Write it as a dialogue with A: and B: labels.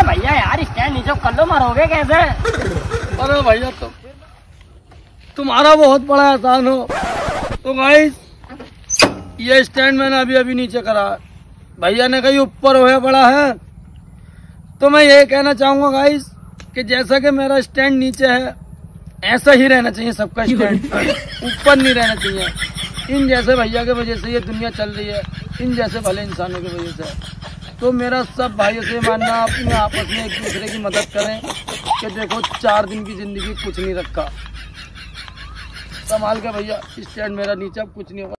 A: भैया यार स्टैंड नीचे कर लो, मरोगे कैसे?
B: अरे भैया तुम्हारा बहुत बड़ा एहसान हो। तो गाइस ये स्टैंड मैंने अभी अभी नीचे करा, भैया ने कहीं ऊपर होया पड़ा है। तो मैं ये कहना चाहूंगा गाइस कि जैसा कि मेरा स्टैंड नीचे है ऐसा ही रहना चाहिए सबका स्टैंड, ऊपर नहीं रहना चाहिए। इन जैसे भैया के वजह से ये दुनिया चल रही है, इन जैसे भले इंसानों की वजह से। तो मेरा सब भाइयों से मानना अपने आपस में एक दूसरे की मदद करें कि देखो 4 दिन की जिंदगी कुछ नहीं रखा। संभाल के भैया, स्टैंड मेरा नीचे अब कुछ नहीं होगा।